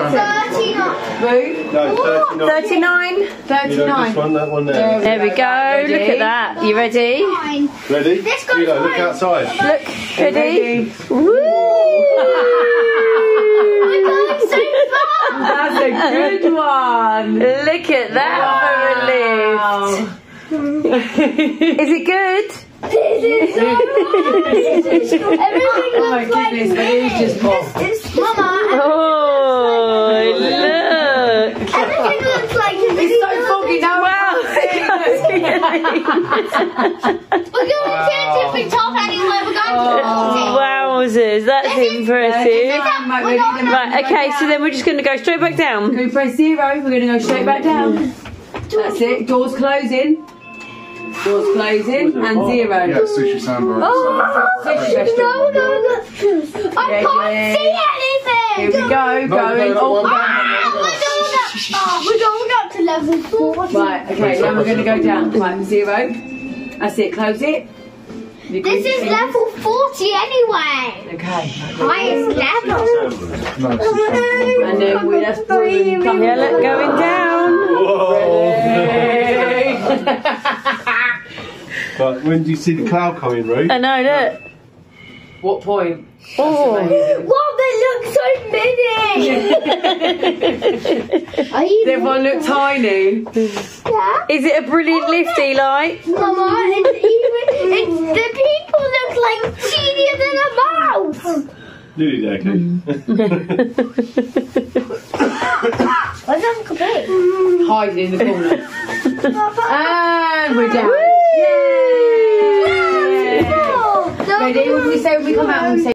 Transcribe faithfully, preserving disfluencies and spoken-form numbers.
thirty-nine. Boo? No, thirty-nine. thirty-nine? thirty-nine. This one, that one there. There we go. Ready? Look at that. You ready? Ready? This goes Kilo, look right. outside. Look. Ready? Ready? Woo! We're going so far. That's a good one. Look at that Wow. for a lift. Is it good? This is so nice. Everything Oh my looks like goodness, but it's just pop. It's, Mama, Oh, look. everything looks like It's so foggy now. Wow. We're going to a different top anyway. We're going to Oh. Wowzers, that's impressive. Right, Right, okay, so then we're just going to go straight back down. we press zero, we're going to go straight back down. That's it. Doors closing. Doors closing and zero. Yeah, sushi samba. Sushi restaurant. No, no, no. I Ready? can't see anything. Here we go, No, going. no, Oh, no, Ah, we're going up. Oh, we're going up to level four. right, okay, now we're going to go down. Right, zero. That's it, close it. You This can is see. level forty anyway. Okay. Highest level. No, sushi And then we just bring come Yeah, look, going down. But when do you see the cloud coming, Ruth? I know, look. What point? Oh. Wow, they look so mini. Are you? Does everyone look tiny? Yeah. Is it a brilliant lift, Eli? Mama, it's even, it's, the people look like teenier than a mouse. Nearly there, Kate. Where's Uncle B? Hiding in the corner. And we're down. Yay! Ready? What do we say when we come out? We say